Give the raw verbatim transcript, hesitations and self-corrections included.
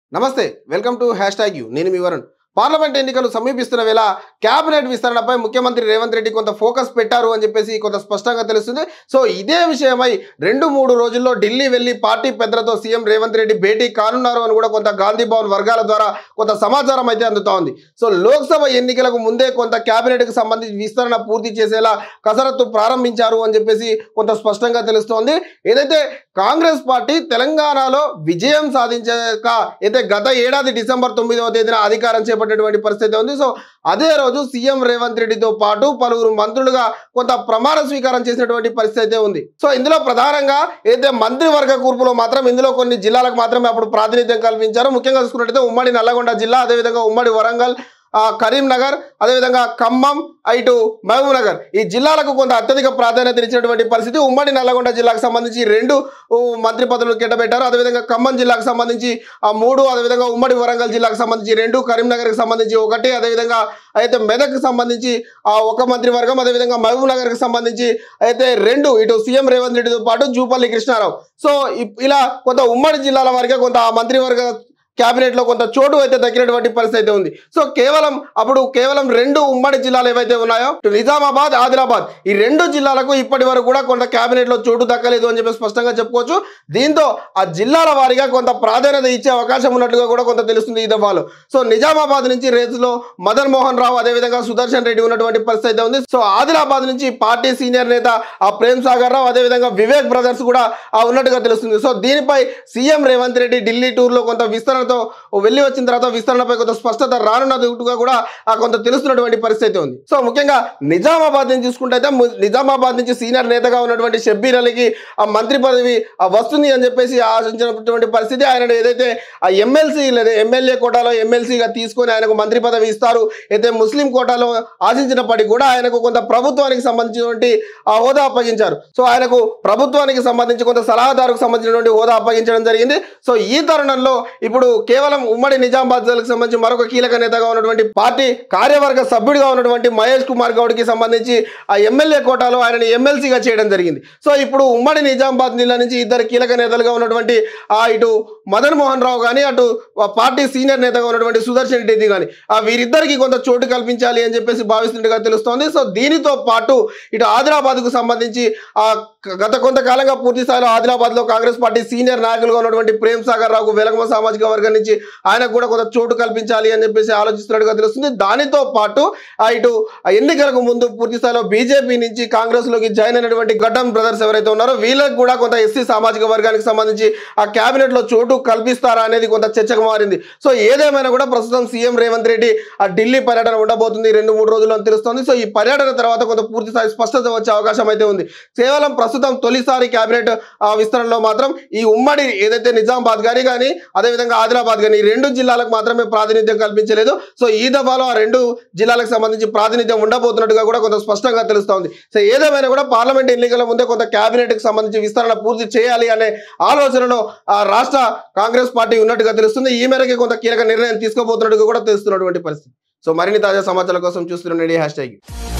నమస్తే welcome to hashtag U నేను మీ వరుణ్ పార్లమెంట్ ఎన్నికలు సమీపిస్తున్న వేళ కేబినెట్ విస్తరణపై ముఖ్యమంత్రి రేవంత్ రెడ్డి కొంత ఫోకస్ పెట్టారు అని చెప్పేసి కొంత స్పష్టంగా తెలుస్తుంది. సో ఇదే విషయమై రెండు మూడు రోజుల్లో ఢిల్లీ వెళ్లి పార్టీ పెద్దలతో సీఎం రేవంత్ రెడ్డి భేటీ కానున్నారు అని కూడా కొంత గాంధీ భవన్ వర్గాల ద్వారా కొంత సమాచారం అయితే అందుతా ఉంది. సో లోక్సభ ఎన్నికలకు ముందే కొంత కేబినెట్కి సంబంధించి విస్తరణ పూర్తి చేసేలా కసరత్తు ప్రారంభించారు అని చెప్పేసి కొంత స్పష్టంగా తెలుస్తోంది. ఏదైతే కాంగ్రెస్ పార్టీ తెలంగాణలో విజయం సాధించాక అయితే గత ఏడాది డిసెంబర్ తొమ్మిదవ తేదీన అధికారం చేపట్టేటువంటి పరిస్థితి ఉంది. సో అదే రోజు సీఎం రేవంత్ రెడ్డితో పాటు పలువురు మంత్రులుగా కొంత ప్రమాణ స్వీకారం చేసినటువంటి పరిస్థితి ఉంది. సో ఇందులో ప్రధానంగా ఏదైతే మంత్రివర్గ కూర్పులో మాత్రం ఇందులో కొన్ని జిల్లాలకు మాత్రమే అప్పుడు ప్రాతినిధ్యం కల్పించారు. ముఖ్యంగా చూసుకున్నట్టయితే ఉమ్మడి నల్లగొండ జిల్లా, అదేవిధంగా ఉమ్మడి వరంగల్, కరీంనగర్, అదేవిధంగా ఖమ్మం, ఇటు మహబూబ్ నగర్ ఈ జిల్లాలకు కొంత అత్యధిక ప్రాధాన్యత ఇచ్చినటువంటి పరిస్థితి. ఉమ్మడి నల్లగొండ జిల్లాకు సంబంధించి రెండు మంత్రి పదవులు కేటాబెట్టారు. అదేవిధంగా ఖమ్మం జిల్లాకు సంబంధించి ఆ మూడు, అదేవిధంగా ఉమ్మడి వరంగల్ జిల్లాకు సంబంధించి రెండు, కరీంనగర్కి సంబంధించి ఒకటి, అదేవిధంగా అయితే మెదక్కి సంబంధించి ఆ ఒక మంత్రివర్గం, అదేవిధంగా మహబూబ్ నగర్కి సంబంధింంచి అయితే రెండు, ఇటు సీఎం రేవంత్ రెడ్డితో పాటు జూపల్లి కృష్ణారావు. సో ఇలా కొంత ఉమ్మడి జిల్లాల వారిగా కొంత ఆ మంత్రివర్గ క్యాబినెట్ లో కొంత చోటు అయితే దక్కినటువంటి పరిస్థితి అయితే ఉంది. సో కేవలం అప్పుడు కేవలం రెండు ఉమ్మడి జిల్లాలు ఏవైతే ఉన్నాయో నిజామాబాద్, ఆదిలాబాద్ ఈ రెండు జిల్లాలకు ఇప్పటి వరకు కూడా కొంత క్యాబినెట్ లో చోటు దక్కలేదు అని చెప్పి స్పష్టంగా చెప్పుకోవచ్చు. దీంతో ఆ జిల్లాల వారీగా కొంత ప్రాధాన్యత ఇచ్చే అవకాశం ఉన్నట్లుగా కూడా కొంత తెలుస్తుంది ఈ దఫాలో. సో నిజామాబాద్ నుంచి రేసులో మదన్ మోహన్ రావు, అదేవిధంగా సుదర్శన్ రెడ్డి ఉన్నటువంటి పరిస్థితి అయితే ఉంది. సో ఆదిలాబాద్ నుంచి పార్టీ సీనియర్ నేత ఆ ప్రేమ్ సాగర్ రావు, అదేవిధంగా వివేక్ బ్రదర్స్ కూడా ఉన్నట్టుగా తెలుస్తుంది. సో దీనిపై సీఎం రేవంత్ రెడ్డి ఢిల్లీ టూర్ లో కొంత విస్తరణ వెళ్ళి వచ్చిన తర్వాత విస్తరణపై కొంత స్పష్టత రానున్నట్టుగా కూడా కొంత తెలుస్తున్నటువంటి పరిస్థితి ఉంది. సో ముఖ్యంగా నిజామాబాద్ నుంచి చూసుకుంటే అయితే నిజామాబాద్ నుంచి సీనియర్ నేతగా ఉన్నటువంటి షబ్బీర్ అలీకి ఆ మంత్రి పదవి వస్తుంది అని చెప్పేసి ఆశించినటువంటి పరిస్థితి. ఆయన ఏదైతే ఆ ఎమ్మెల్సీ లేదా ఎమ్మెల్యే కోటాలో ఎమ్మెల్సీగా తీసుకొని ఆయనకు మంత్రి పదవి ఇస్తారు, అయితే ముస్లిం కోటాలో ఆశించినప్పటికీ కూడా ఆయనకు కొంత ప్రభుత్వానికి సంబంధించినటువంటి ఆ హోదా అప్పగించారు. సో ఆయనకు ప్రభుత్వానికి సంబంధించి కొంత సలహాదారుకు సంబంధించినటువంటి హోదా అప్పగించడం జరిగింది. సో ఈ తరుణంలో ఇప్పుడు కేవలం ఉమ్మడి నిజామాబాద్ జిల్లాకు సంబంధించి మరొక కీలక నేతగా ఉన్నటువంటి పార్టీ కార్యవర్గ సభ్యుడిగా ఉన్నటువంటి మహేష్ కుమార్ గౌడ్ కి సంబంధించి ఆ ఎమ్మెల్యే కోటాలో ఆయనని ఎమ్మెల్సీగా చేయడం జరిగింది. సో ఇప్పుడు ఉమ్మడి నిజామాబాద్ జిల్లా నుంచి ఇద్దరు కీలక నేతలుగా ఉన్నటువంటి ఆ ఇటు మదన్ మోహన్ రావు కానీ అటు పార్టీ సీనియర్ నేతగా ఉన్నటువంటి సుదర్శన్ రెడ్డి కానీ ఆ వీరిద్దరికి కొంత చోటు కల్పించాలి అని చెప్పేసి భావిస్తున్నట్టుగా తెలుస్తోంది. సో దీనితో పాటు ఇటు ఆదిలాబాద్ కు సంబంధించి ఆ గత కొంతకాలంగా పూర్తి స్థాయిలో ఆదిలాబాద్ లో కాంగ్రెస్ పార్టీ సీనియర్ నాయకులుగా ఉన్నటువంటి ప్రేమ్ సాగర్ రావుకు వెలగమ సామాజిక వర్గం నుంచి ఆయనకు కూడా కొంత చోటు కల్పించాలి అని చెప్పేసి ఆలోచిస్తున్నట్టుగా తెలుస్తుంది. దానితో పాటు ఇటు ఎన్నికలకు ముందు పూర్తి స్థాయిలో బీజేపీ నుంచి కాంగ్రెస్ లోకి జాయిన్ అయినటువంటి గడ్డం బ్రదర్స్ ఎవరైతే ఉన్నారో వీళ్ళకి కూడా కొంత ఎస్సీ సామాజిక వర్గానికి సంబంధించి ఆ కేబినెట్ లో చోటు కల్పిస్తారా అనేది కొంత చర్చకు మారింది. సో ఏదేమైనా కూడా ప్రస్తుతం సీఎం రేవంత్ రెడ్డి ఆ ఢిల్లీ పర్యటన ఉండబోతుంది రెండు మూడు రోజుల్లో అని తెలుస్తోంది. సో ఈ పర్యటన తర్వాత కొంత పూర్తి స్థాయి స్పష్టత వచ్చే అవకాశం అయితే ఉంది. కేవలం ప్రస్తుతం తొలిసారి కేబినెట్ విస్తరణలో మాత్రం ఈ ఉమ్మడి ఏదైతే నిజామాబాద్ గాని కానీ అదేవిధంగా ఆదిలాబాద్ కానీ ఈ రెండు జిల్లాలకు మాత్రమే ప్రాతినిధ్యం కల్పించలేదు. సో ఈ దఫాలో ఆ రెండు జిల్లాలకు సంబంధించి ప్రాతినిధ్యం ఉండబోతున్నట్టుగా కూడా కొంత స్పష్టంగా తెలుస్తోంది. సో ఏదేమైనా కూడా పార్లమెంట్ ఎన్నికల ముందే కొంత కేబినెట్ కి సంబంధించి విస్తరణ పూర్తి చేయాలి అనే ఆలోచనలో ఆ రాష్ట్ర కాంగ్రెస్ పార్టీ ఉన్నట్టుగా తెలుస్తుంది. ఈ మేరకు కొంత కీలక నిర్ణయం తీసుకోబోతున్నట్టుగా కూడా తెలుస్తున్నటువంటి పరిస్థితి. సో మరిన్ని తాజా సమాచారాల కోసం చూస్తుండండి హ్యాష్ ట్యాగ్.